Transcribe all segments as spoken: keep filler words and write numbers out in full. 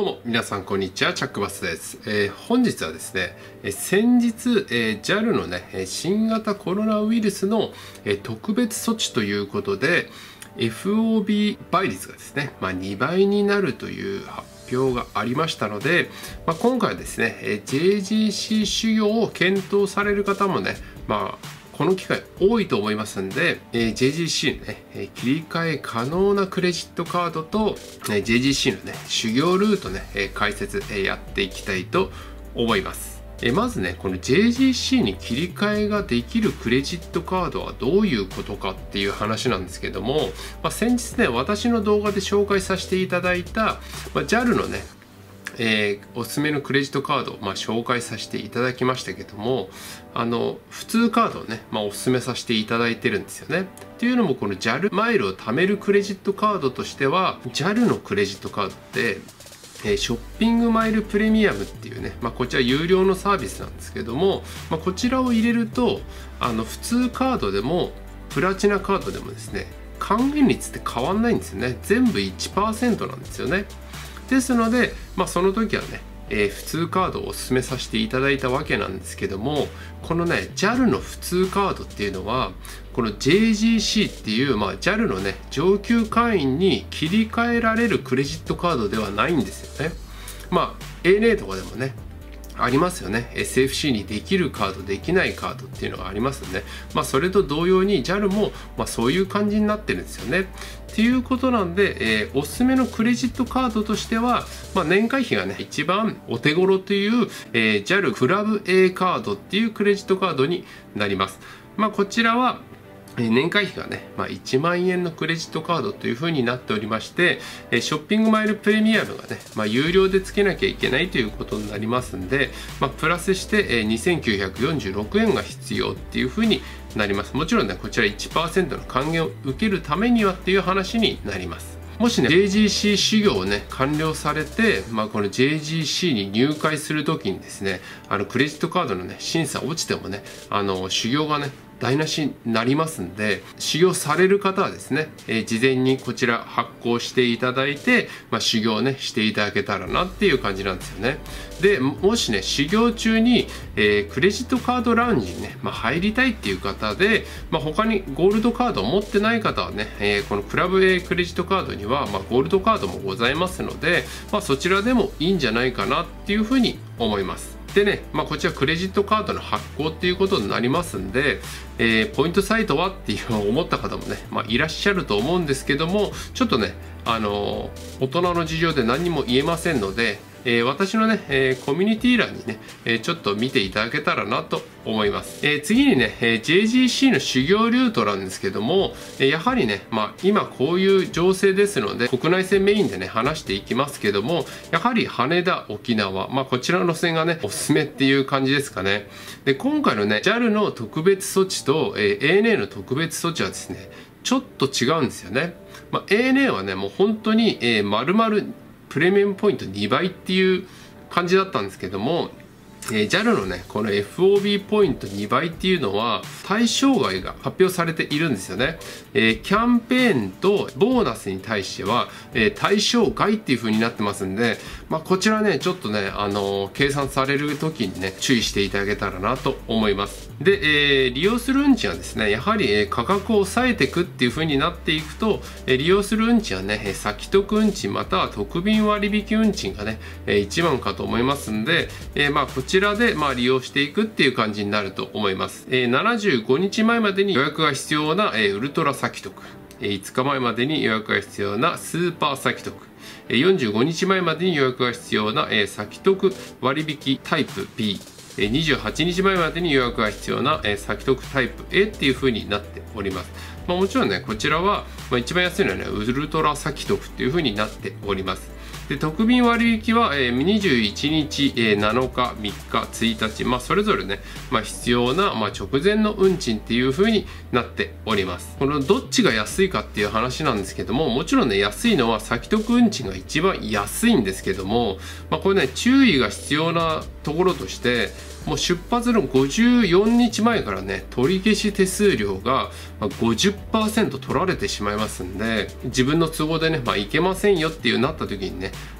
どうも皆さんこんにちは、チャックバスです。えー、本日はですね、えー、先日、えー、ジャル のね新型コロナウイルスの、えー、特別措置ということで エフオービー 倍率がですね、まあ、にばいになるという発表がありましたので、まあ、今回はですね ジェイジーシー 修行を検討される方もね、まあこの機会多いと思いますんで、えー、ジェイジーシー のね、えー、切り替え可能なクレジットカードと、えー、ジェイジーシー のね修行ルートね、えー、解説、えー、やっていきたいと思います。えー、まずねこの ジェイジーシー に切り替えができるクレジットカードはどういうことかっていう話なんですけども、まあ、先日ね私の動画で紹介させていただいた、まあ、ジャル のねえー、おすすめのクレジットカードを、まあ、紹介させていただきましたけども、あの普通カードをね、まあ、おすすめさせていただいてるんですよね。っていうのもこの ジャル マイルを貯めるクレジットカードとしては ジャル のクレジットカードって、えー、ショッピングマイルプレミアムっていうね、まあ、こちら有料のサービスなんですけども、まあ、こちらを入れるとあの普通カードでもプラチナカードでもですね還元率って変わんないんですよね。全部 いちパーセント なんですよね。ですので、まあ、その時はね、えー、普通カードをお勧めさせていただいたわけなんですけども、このね ジャル の普通カードっていうのはこの ジェイジーシー っていう、まあ、ジャル のね上級会員に切り替えられるクレジットカードではないんですよね。まあ エーエヌエー とかでもねありますよね。 エスエフシー にできるカードできないカードっていうのがありますので、まあ、それと同様に ジャル も、まあ、そういう感じになってるんですよね。っていうことなんで、えー、おすすめのクレジットカードとしては、まあ、年会費がね一番お手頃という、えー、ジャル クラブ A カードっていうクレジットカードになります。まあ、こちらは年会費がね、まあ、いちまんえんのクレジットカードというふうになっておりまして、ショッピングマイルプレミアムがね、まあ、有料でつけなきゃいけないということになりますんで、まあ、プラスしてにせんきゅうひゃくよんじゅうろくえんが必要っていうふうになります。もちろんね、こちら いちパーセント の還元を受けるためにはっていう話になります。もしね ジェイジーシー 修行をね完了されて、まあ、この ジェイジーシー に入会する時にですねあのクレジットカードのね審査落ちてもねあの修行がね台無しになりますんで、修行される方はですね、えー、事前にこちら発行していただいて、まあ、修行ねしていただけたらなっていう感じなんですよね。でもしね修行中に、えー、クレジットカードラウンジにね、まあ、入りたいっていう方で、まあ、他にゴールドカードを持ってない方はね、えー、このクラブ A クレジットカードには、まあ、ゴールドカードもございますので、まあ、そちらでもいいんじゃないかなっていうふうに思います。でね、まあ、こちらクレジットカードの発行っていうことになりますんで、えー、ポイントサイトはっていうのを思った方もね、まあ、いらっしゃると思うんですけども、ちょっとね、あのー、大人の事情で何にも言えませんので、えー、私のね、えー、コミュニティ欄にね、えー、ちょっと見ていただけたらなと思います。えー、次にね、えー、ジェイジーシー の修行ルートなんですけども、えー、やはりね、まあ、今こういう情勢ですので国内線メインでね話していきますけども、やはり羽田、沖縄、まあ、こちらの路線がねおすすめっていう感じですかね。で今回のね ジャル の特別措置と、えー、エーエヌエー の特別措置はですねちょっと違うんですよね。まあ、エーエヌエー はねもう本当に、えー、丸々プレミアムポイントにばいっていう感じだったんですけども、えー、ジャル のねこの エフオービー ポイントにばいっていうのは対象外が発表されているんですよね。えー、キャンペーンとボーナスに対しては、えー、対象外っていう風になってますんで、まあ、こちらねちょっとね、あのー、計算される時にね注意していただけたらなと思います。で、えー、利用する運賃はですねやはり、えー、価格を抑えていくっていう風になっていくと、えー、利用する運賃はね先得運賃または特便割引運賃がね、えー、一番かと思いますんで、えー、まあこちらこちらでまあ利用していくっていう感じになると思います。えー、ななじゅうごにちまえまでに予約が必要な、えー、ウルトラ先得、えー、いつかまえまでに予約が必要なスーパー先得、えー、よんじゅうごにちまえまでに予約が必要な、えー、先得割引タイプ ビー、にじゅうはちにちまえまでに予約が必要な、えー、先得タイプ エー っていう風になっております。まあ、もちろんねこちらは、まあ、一番安いのはねウルトラ先得っていう風になっております。で特便割引は、えー、にじゅういちにち、えー、なのか、みっか、ついたち、まあ、それぞれね、まあ、必要な、まあ、直前の運賃っていう風になっております。このどっちが安いかっていう話なんですけども、もちろんね安いのは先得運賃が一番安いんですけども、まあ、これね注意が必要なところとしてもう出発のごじゅうよっかまえからね取り消し手数料が ごじゅっパーセント 取られてしまいますんで、自分の都合でね、まあ、いけませんよっていうなった時にね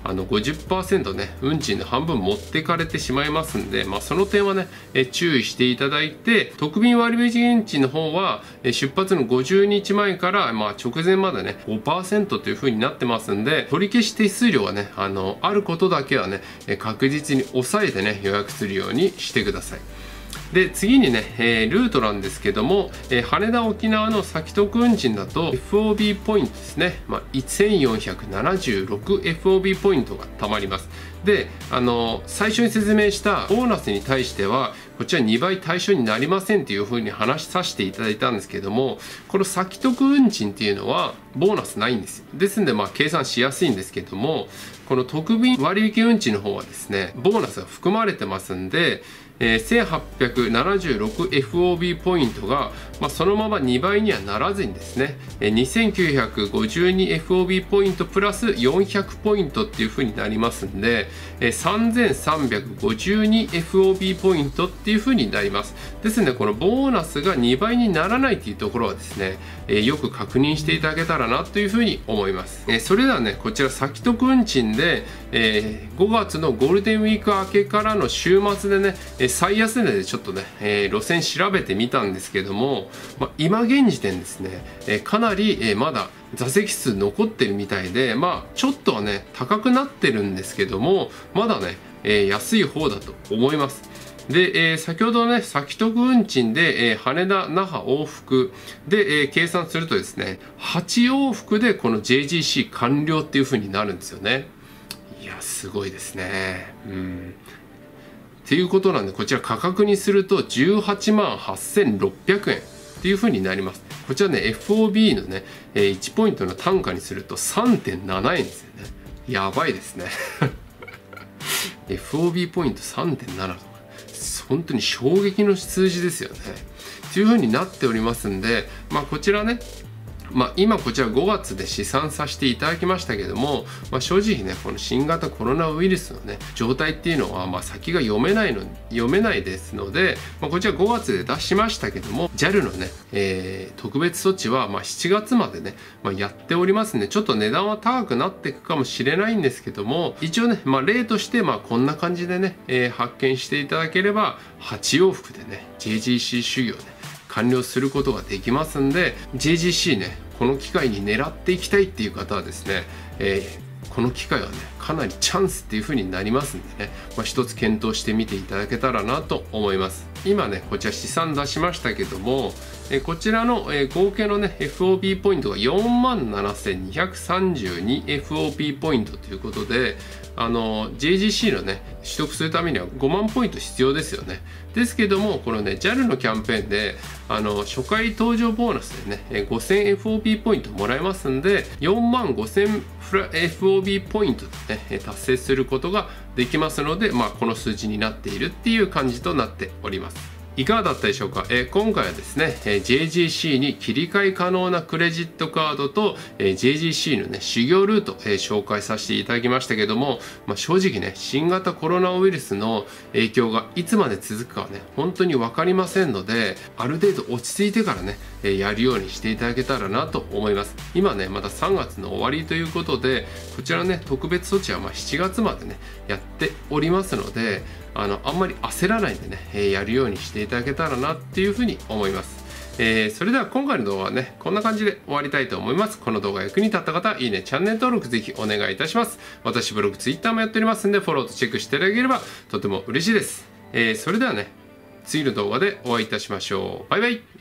あの ごじゅっパーセント ね、運賃の半分持ってかれてしまいますんで、まあ、その点はね、え注意していただいて、特便割引運賃の方は、え出発のごじゅうにちまえから、まあ、直前までね、ごパーセント という風になってますんで、取り消し手数料はね、あの、あることだけはね、確実に抑えてね、予約するようにしてください。で次にね、えー、ルートなんですけども、えー、羽田沖縄の先得運賃だと エフオービー ポイントですね、まあ、せんよんひゃくななじゅうろくエフオービー ポイントが貯まります。で、あの最初に説明したボーナスに対してはこちらにばい対象になりませんっていうふうに話させていただいたんですけども、この先得運賃っていうのはボーナスないんですよ。ですんでまあ計算しやすいんですけども、この特便割引運賃の方はですね、ボーナスが含まれてますんで、えー、せんはっぴゃくななじゅうろくエフオービー ポイントが、まあ、そのままにばいにはならずにですね、えー、にせんきゅうひゃくごじゅうにエフオービー ポイントプラスよんひゃくポイントっていう風になりますんで、えー、さんぜんさんびゃくごじゅうにエフオービー ポイントっていう風になります。ですのでこのボーナスがにばいにならないっていうところはですね、えー、よく確認していただけたらなという風に思います。えー、それではね、こちら先得運賃で、えー、ごがつのゴールデンウィーク明けからの週末でね、最安値でちょっとね、えー、路線調べてみたんですけども、まあ、今現時点ですね、えー、かなり、えー、まだ座席数残ってるみたいで、まあちょっとはね高くなってるんですけども、まだね、えー、安い方だと思います。で、えー、先ほどね先得運賃で、えー、羽田那覇往復で、えー、計算するとですね、はち往復でこの ジェイジーシー 完了っていう風になるんですよね。いやすごいですね。うんっていうことなんで、こちら価格にするとじゅうはちまんはっせんろっぴゃくえんっていう風になります。こちらね エフオービー のねいちポイントの単価にすると さんてんななえんですよね。やばいですねエフオービー ポイント さんてんなな とか本当に衝撃の数字ですよね。という風になっておりますんで、まあこちらね、まあ、今こちらごがつで試算させていただきましたけども、まあ、正直ねこの新型コロナウイルスのね状態っていうのはまあ先が読めないの読めないですので、まあ、こちらごがつで出しましたけども ジャル のね、えー、特別措置はまあしちがつまでね、まあ、やっておりますんで、ちょっと値段は高くなっていくかもしれないんですけども、一応ね、まあ、例としてまあこんな感じでね、えー、発見していただければはち往復でね ジェイジーシー 修行ね完了することができますんで、 ジェイジーシー ねこの機会に狙っていきたいっていう方はですね、えー、この機会はねかなりチャンスっていう風になりますんでね、まあ、一つ検討してみていただけたらなと思います。今ねこちら試算出しましたけども、えー、こちらの、えー、合計のね エフオービー ポイントが よんまんななせんにひゃくさんじゅうにエフオービー ポイントということで、あの ジェイジーシー のね取得するためにはごまんポイント必要ですよね。ですけどもこのね ジャル のキャンペーンであの初回搭乗ボーナスでねごせんエフオービー ポイントもらえますんで、よんまんごせんエフオービー ポイントでね達成することができますので、まあこの数字になっているっていう感じとなっております。いかがだったでしょうか。えー、今回はですね、えー、ジェイジーシー に切り替え可能なクレジットカードと、えー、ジェイジーシー のね修行ルート、えー、紹介させていただきましたけども、まあ、正直ね新型コロナウイルスの影響がいつまで続くかはね本当に分かりませんので、ある程度落ち着いてからね、えー、やるようにしていただけたらなと思います。今ねまださんがつの終わりということで、こちらね特別措置はまあしちがつまでねやっておりますので、あのあんまり焦らないでね、えー、やるようにしていただけたらなっていうふうに思います。えー、それでは今回の動画はねこんな感じで終わりたいと思います。この動画役に立った方いいねチャンネル登録ぜひお願いいたします。私ブログツイッターもやっておりますんでフォローとチェックしていただければとても嬉しいです。えー、それではね次の動画でお会いいたしましょう。バイバイ。